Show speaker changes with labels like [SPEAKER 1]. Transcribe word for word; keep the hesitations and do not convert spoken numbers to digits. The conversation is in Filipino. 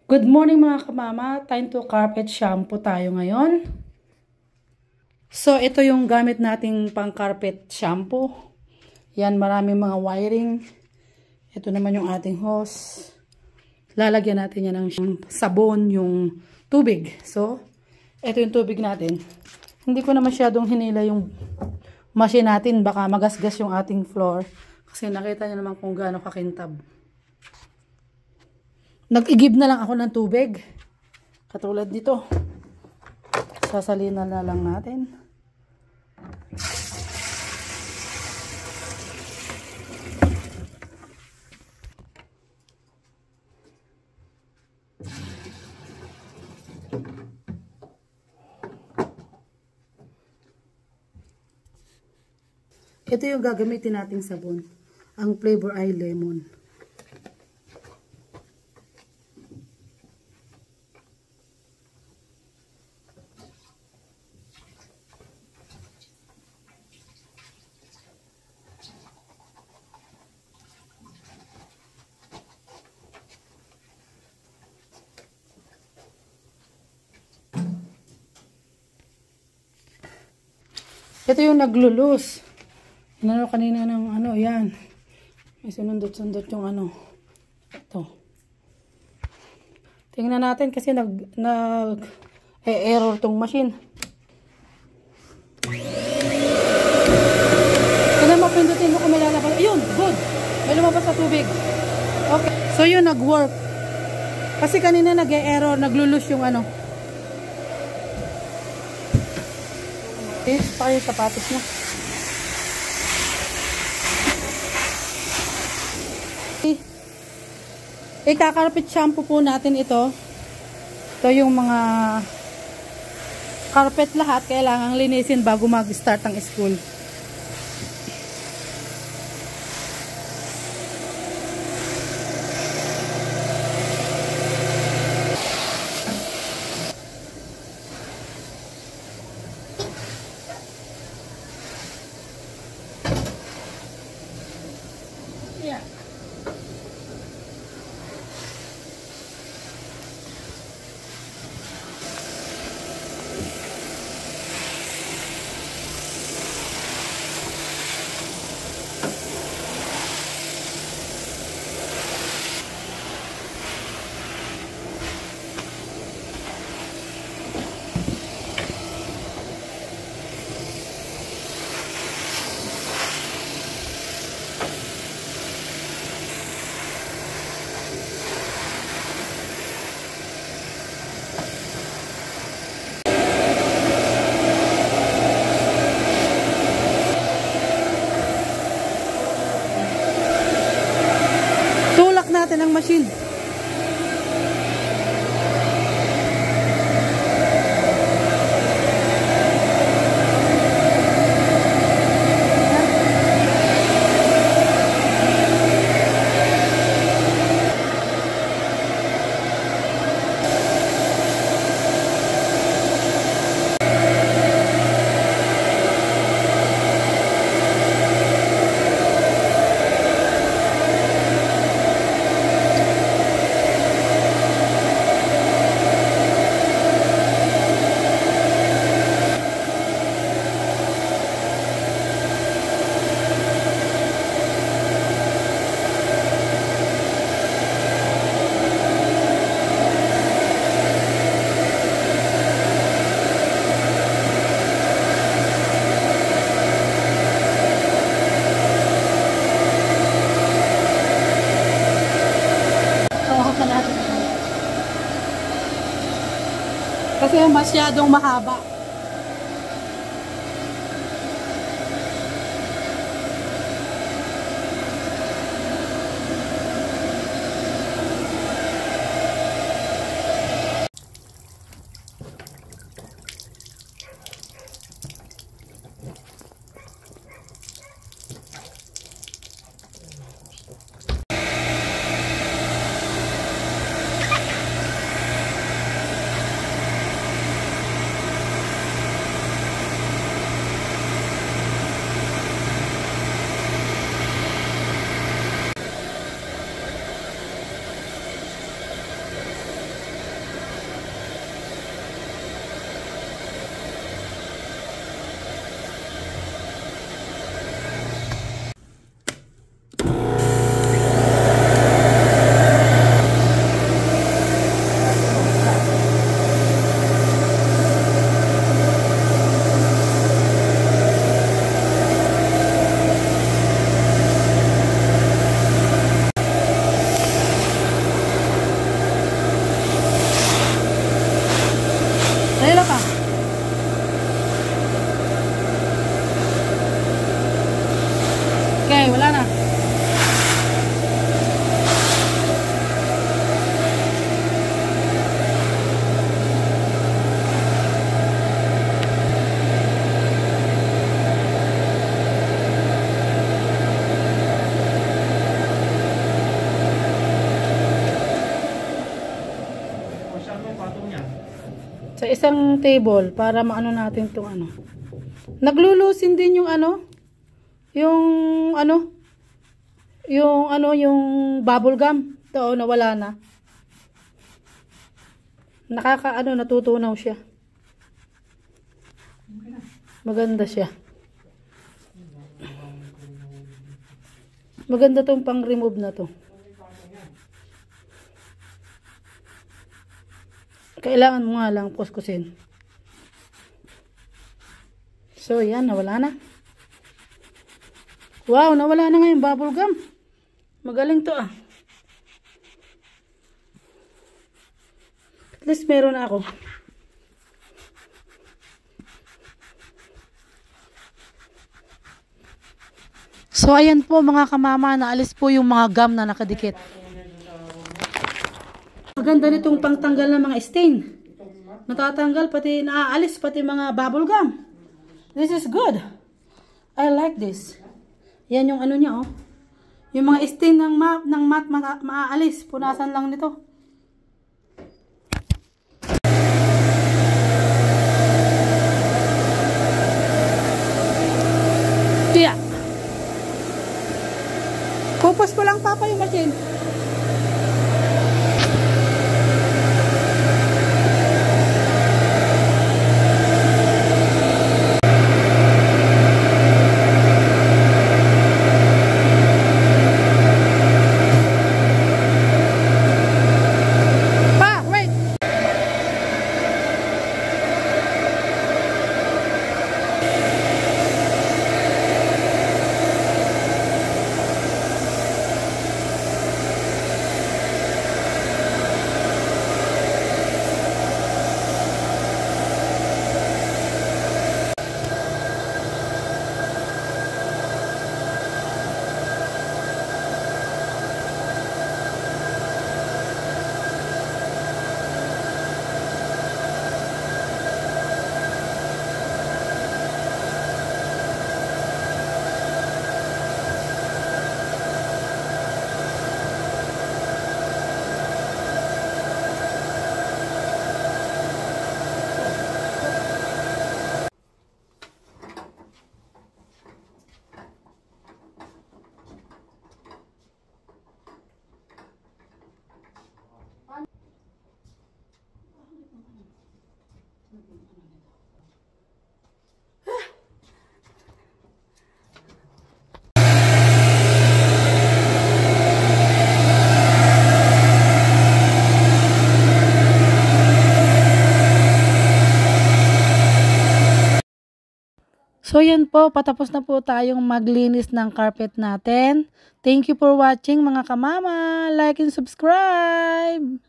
[SPEAKER 1] Good morning mga kamama, time to carpet shampoo tayo ngayon. So ito yung gamit nating pang carpet shampoo. Yan, maraming mga wiring. Ito naman yung ating hose. Lalagyan natin yan ng sabon, yung tubig. So ito yung tubig natin. Hindi ko na masyadong hinila yung machine natin, baka magasgas yung ating floor. Kasi nakita niyo naman kung gaano kakintab. Nag-igib na lang ako ng tubig. Katulad dito. Sasalina na lang natin. Ito yung gagamitin nating sabon. Ang flavor ay lemon. Ito yung naglulus. Inano kanina ng ano, yan. May sunundot-sundot yung ano. Ito. Tingnan natin kasi nag, nag eh, error tong machine. Kaya mapindutin mo kung may lalabas. Ayun, good. May lumabas sa tubig. Okay. So yun, nag-work. Kasi kanina nag-error, naglulus yung ano. Okay, pa yung sapatos na. Ika-carpet shampoo po natin ito. Ito yung mga carpet lahat. Kailangang linisin bago mag-start ang school. Yeah. Natin ang machine. Kasi masyadong mahaba. Sa isang table para maano natin tong ano. Naglulusin din yung ano, yung ano, yung ano, yung bubble gum. Ito, nawala na. Nakaka ano, natutunaw siya. Maganda siya. Maganda tong pang-remove na to. Kailangan mo nga lang kuskusin. So, yan, nawala na. Wow, nawala na nga yung bubble gum. Magaling to ah. At least meron na ako. So, ayan po mga kamama, naalis po yung mga gum na nakadikit. Maganda nitong pangtanggal ng mga stain. Natatanggal, pati naaalis, pati mga bubble gum. This is good. I like this. Yan yung ano niya, oh. Yung mga stain ng mat, ng mat ma maaalis. Punasan lang nito. Yeah. Pupos ko lang papa yung machine. So yan po, patapos na po tayong maglinis ng carpet natin. Thank you for watching mga kamama. Like and subscribe!